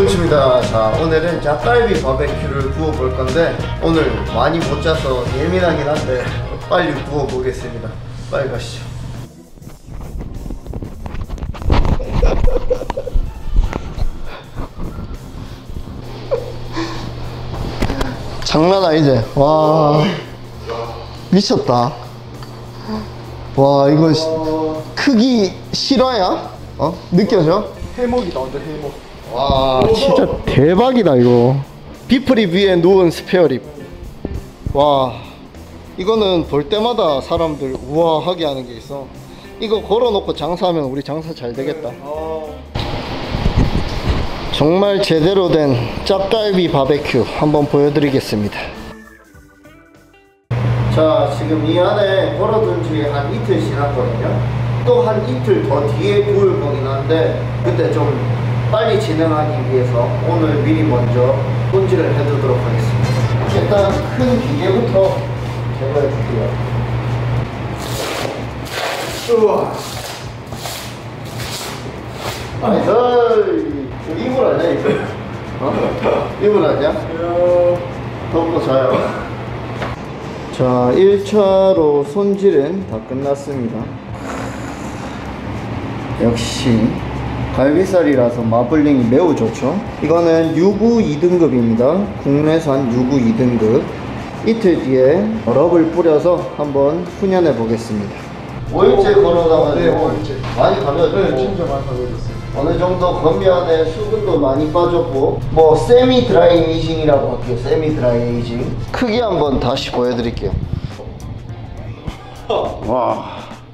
김문치입니다. 자, 오늘은 닭갈비 바베큐를 구워볼 건데 오늘 많이 못 짜서 예민하긴 한데 빨리 구워보겠습니다. 빨리 가시죠. 장난 아니지? 와, 미쳤다. 와, 이거 크기 실화야? 어? 느껴져? 해먹이다, 완전 해먹. 와, 진짜 대박이다 이거. 비프립 위에 누운 스페어립. 와, 이거는 볼 때마다 사람들 우아하게 하는 게 있어. 이거 걸어놓고 장사하면 우리 장사 잘 되겠다. 정말 제대로 된 짭갈비 바베큐 한번 보여드리겠습니다. 자, 지금 이 안에 걸어둔 지 한 이틀 지났거든요. 또 한 이틀 더 뒤에 구울 거긴 한데 그때 좀 빨리 진행하기 위해서 오늘 미리 먼저 손질을 해두도록 하겠습니다. 일단 큰 기계부터 제거해 줄게요. 우와. 나이스. 이불 아니야 이불? 어? 이불 아니야? 덮고 자요. 자, 1차로 손질은 다 끝났습니다. 역시 갈비살이라서 마블링이 매우 좋죠. 이거는 유구 2등급입니다 국내산 유구 2등급. 이틀 뒤에 럽을 뿌려서 한번 훈연해 보겠습니다. 5일째 걸어가면 네, 5일째. 많이 가벼워졌고, 네, 진짜 많이 가벼워졌어요. 어느 정도 건면에 수분도 많이 빠졌고, 뭐 세미 드라이 에이징이라고 할게요. 세미 드라이 에이징. 크기 한번 다시 보여드릴게요. 와,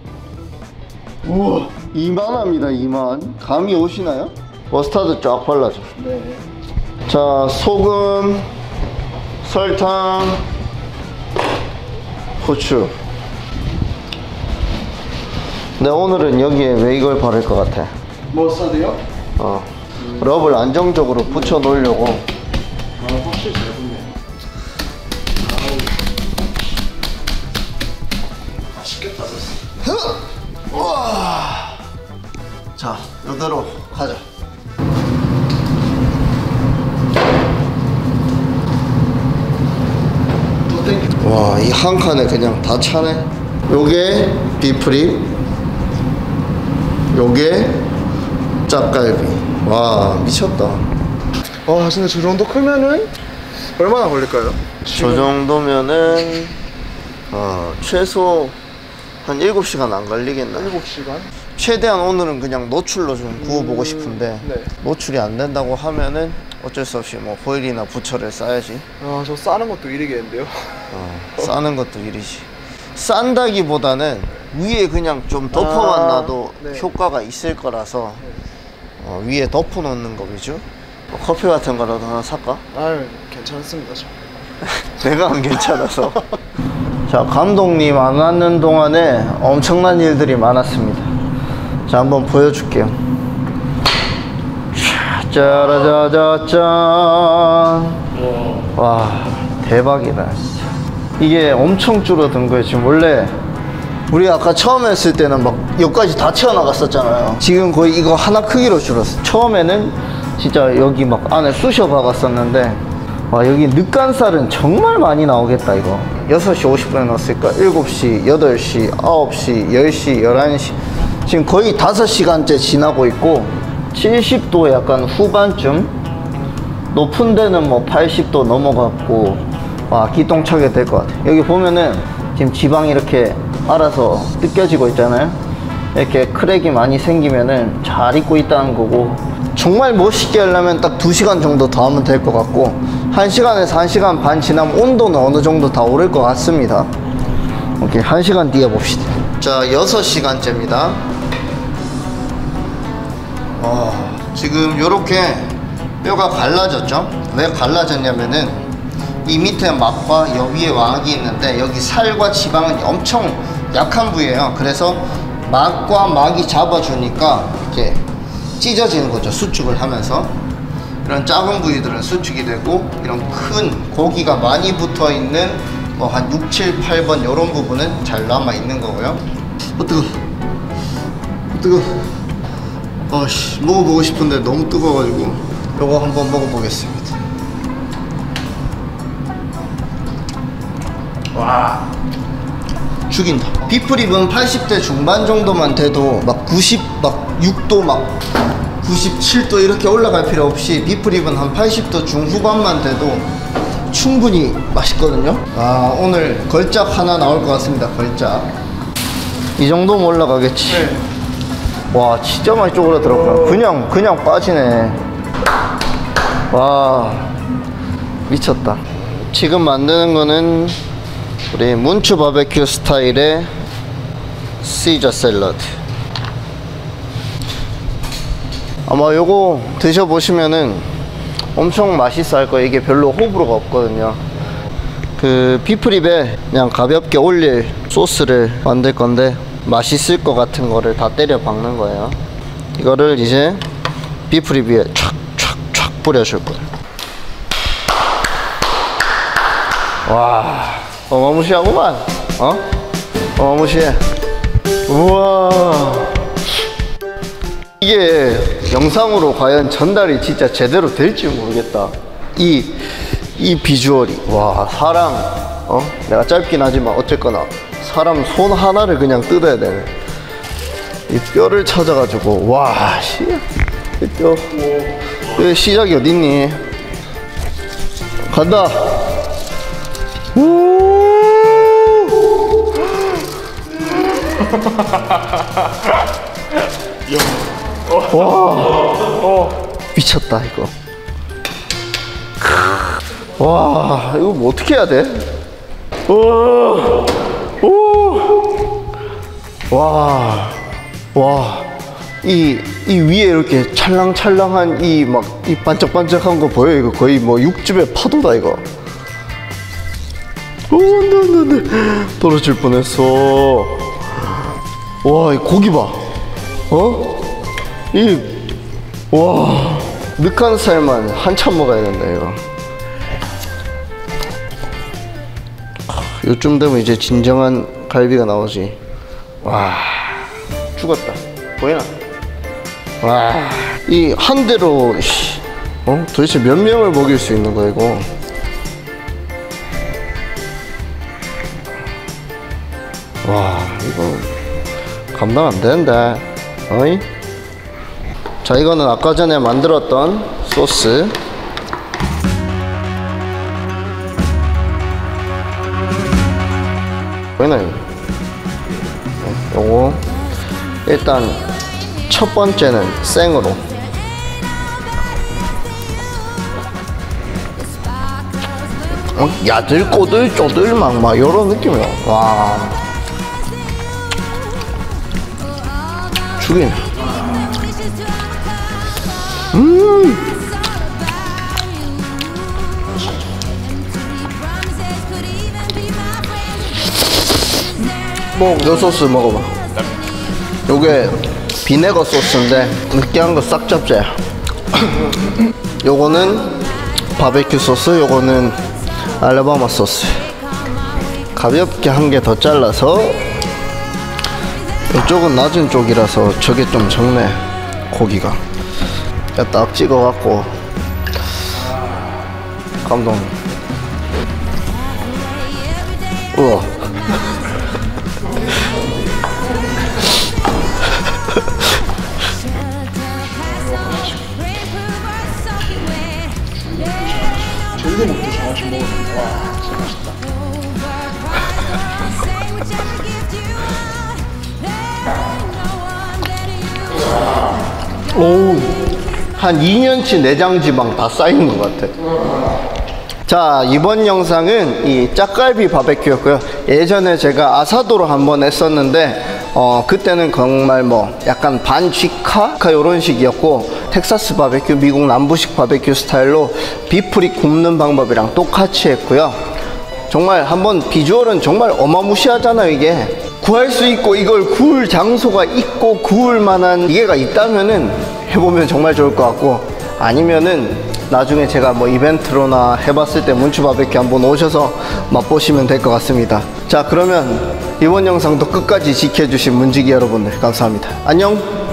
우와, 이만합니다. 이만. 감이 오시나요? 머스타드 쫙 발라줘. 네. 자, 소금, 설탕, 후추. 근데 오늘은 여기에 왜 이걸 바를 것 같아? 머스타드요? 럽을 안정적으로 붙여 놓으려고. 확실히 잘 붙네. 맛있겠다. 우와. 자, 이대로 가자. 와, 이 한 칸에 그냥 다 차네. 요게 비프립, 요게 짭갈비. 와, 미쳤다. 와, 근데 저 정도 크면은 얼마나 걸릴까요? 저 정도면은 최소 한 7시간 안 걸리겠나? 7시간? 최대한 오늘은 그냥 노출로 좀 구워보고 싶은데 네. 노출이 안 된다고 하면은 어쩔 수 없이 뭐 호일이나 부처를 싸야지. 아, 저 싸는 것도 일이겠는데요? 싸는 것도 일이지. 싼다기보다는 위에 그냥 좀 덮어만 놔도 네. 효과가 있을 거라서 위에 덮어 놓는 거 위주. 커피 같은 거라도 하나 살까? 아유, 괜찮습니다. 저. 내가 안 괜찮아서. 자, 감독님 안 왔는 동안에 엄청난 일들이 많았습니다. 자, 한번 보여줄게요. 짜라자자짠. 와, 대박이다. 이게 엄청 줄어든 거예요. 지금 원래 우리 아까 처음 했을 때는 막 여기까지 다 튀어나갔었잖아요. 지금 거의 이거 하나 크기로 줄었어. 처음에는 진짜 여기 막 안에 쑤셔 박았었는데, 와, 여기 늑간살은 정말 많이 나오겠다. 이거 6시 50분에 넣었으니까 7시, 8시, 9시, 10시, 11시 지금 거의 5시간째 지나고 있고, 70도 약간 후반쯤, 높은 데는 뭐 80도 넘어갔고, 와, 기똥차게 될 것 같아. 여기 보면은 지금 지방이 이렇게 알아서 뜯겨지고 있잖아요. 이렇게 크랙이 많이 생기면은 잘 익고 있다는 거고, 정말 멋있게 하려면 딱 2시간 정도 더 하면 될 것 같고, 1시간에서 1시간 반 지나면 온도는 어느 정도 다 오를 것 같습니다. 오케이, 1시간 뒤에 봅시다. 자, 6시간째입니다. 지금 요렇게 뼈가 갈라졌죠? 왜 갈라졌냐면은 이 밑에 막과 여기 위에 왕이 있는데 여기 살과 지방은 엄청 약한 부위예요. 그래서 막과 막이 잡아주니까 이렇게 찢어지는 거죠. 수축을 하면서. 이런 작은 부위들은 수축이 되고, 이런 큰 고기가 많이 붙어 있는 뭐 한 6, 7, 8번 이런 부분은 잘 남아 있는 거고요. 뜨거. 뜨거. 먹어보고 싶은데 너무 뜨거워가지고. 요거 한번 먹어보겠습니다. 와, 죽인다. 비프립은 80대 중반 정도만 돼도 막 96도 막 97도 이렇게 올라갈 필요 없이 비프립은 한 80도 중후반만 돼도 충분히 맛있거든요. 아, 오늘 걸작 하나 나올 것 같습니다. 걸작. 이 정도면 올라가겠지. 네. 와, 진짜 많이 쪼그라들었구나. 그냥 빠지네. 와, 미쳤다. 지금 만드는 거는 우리 문추 바베큐 스타일의 시저 샐러드. 아마 요거 드셔보시면은 엄청 맛있어 할 거예요. 이게 별로 호불호가 없거든요. 그 비프립에 그냥 가볍게 올릴 소스를 만들 건데 맛있을 것 같은 거를 다 때려 박는 거예요. 이거를 이제 비프립 위에 촥촥촥 뿌려줄 거예요. 와, 어마무시하구만. 어마무시해. 우와, 이게 영상으로 과연 전달이 진짜 제대로 될지 모르겠다. 이 비주얼이. 와, 사람, 내가 짧긴 하지만 어쨌거나 사람 손 하나를 그냥 뜯어야 되네. 이 뼈를 찾아가지고, 와, 이 뼈. 뼈 시작이 어딨니? 간다. 와, 미쳤다 이거. 와, 이거 뭐 어떻게 해야 돼? 와, 이 위에 이렇게 찰랑찰랑한 이 반짝반짝한 거 보여? 이거 거의 뭐 육즙의 파도다 이거. 네. 떨어질 뻔했어. 와, 이 고기 봐. 와, 늑한 살만 한참 먹어야 된다 이거. 요쯤 되면 이제 진정한 갈비가 나오지. 와, 죽었다. 보이나? 와, 이 한 대로 도대체 몇 명을 먹일 수 있는 거야 이거. 와, 이거 감당 안 되는데. 어이? 자, 이거는 아까 전에 만들었던 소스. 보이나요? 요거 일단 첫 번째는 생으로. 야들꼬들 막 요런 느낌이야. 와, 죽이네. 요 소스 먹어봐. 요게 비네거 소스인데 느끼한 거 싹 잡자. 요거는 바베큐 소스, 요거는 알라바마 소스. 가볍게 한 개 더 잘라서. 이쪽은 낮은 쪽이라서 저게 좀 적네, 고기가. 딱 찍어갖고. 감동. 우와. 젤리 먹듯이 하나씩 먹으면 와, 진짜 맛있다. 오우, 한 2년치 내장지방 다 쌓인 것 같아. 자, 이번 영상은 이 짝갈비 바베큐였고요. 예전에 제가 아사도로 한번 했었는데 그때는 정말 뭐 약간 반취카 요런 식이었고, 텍사스 바베큐, 미국 남부식 바베큐 스타일로 비프립 굽는 방법이랑 똑같이 했고요. 정말 한번 비주얼은 정말 어마무시하잖아요. 이게 구할 수 있고 이걸 구울 장소가 있고 구울 만한 기계가 있다면은 해보면 정말 좋을 것 같고, 아니면은 나중에 제가 뭐 이벤트로나 해봤을 때 문추 바베큐 한번 오셔서 맛보시면 될 것 같습니다. 자, 그러면 이번 영상도 끝까지 지켜주신 문지기 여러분들 감사합니다. 안녕.